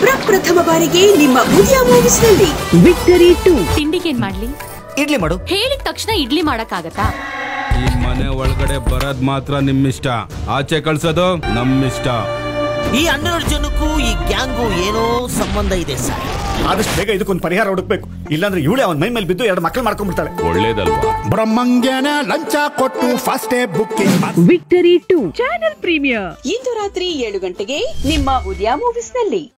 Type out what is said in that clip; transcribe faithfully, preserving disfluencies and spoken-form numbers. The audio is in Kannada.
ಪ್ರಪ್ರಥಮ ಬಾರಿಗೆ ನಿಮ್ಮ ಉದಯ ಮೂವೀಸ್ ನಲ್ಲಿ ವಿಕ್ಟರಿ ಟೂ. ತಿಂಡಿಗೆ ಏನ್ ಮಾಡ್ಲಿ? ಇಡ್ಲಿ ಮಾಡು. ಹೇಳಿದ ತಕ್ಷಣ ಇಡ್ಲಿ ಮಾಡಕ್ಕಾಗತ್ತಾ? ಈ ಮನೆ ಒಳಗಡೆ ಬರೋದ್ ಮಾತ್ರ ನಿಮ್ಮಿಷ್ಟ, ಆಚೆ ಕಳ್ಸೋದು ನಮ್ಮಿಷ್ಟ. ಈ ಹನ್ನೆರಡು ಜನಕ್ಕೂ ಈ ಗ್ಯಾಂಗು ಏನೋ ಸಂಬಂಧ ಇದೆ ಸರ್. ಆದಷ್ಟು ಬೇಗ ಇದಕ್ಕೊಂದು ಪರಿಹಾರ ಹುಡುಕ್ಬೇಕು, ಇಲ್ಲಾಂದ್ರೆ ಇವಳೆ ಅವನ ಮೈ ಮೇಲೆ ಬಿದ್ದು ಎರಡು ಮಕ್ಕಳು ಮಾಡ್ಕೊಂಡ್ಬಿಡ್ತಾಳೆ. ಒಳ್ಳೇದಲ್ವಾ? ಬ್ರಹ್ಮಂಗ್ಯನ ಲಂಚ ಕೊಟ್ಟು ಫಾಸ್ಟೇ booking. Victory two channel premiere ಇಂದು ರಾತ್ರಿ ಏಳು ಗಂಟೆಗೆ ನಿಮ್ಮ ಉದಯ ಮೂವೀಸ್ ನಲ್ಲಿ.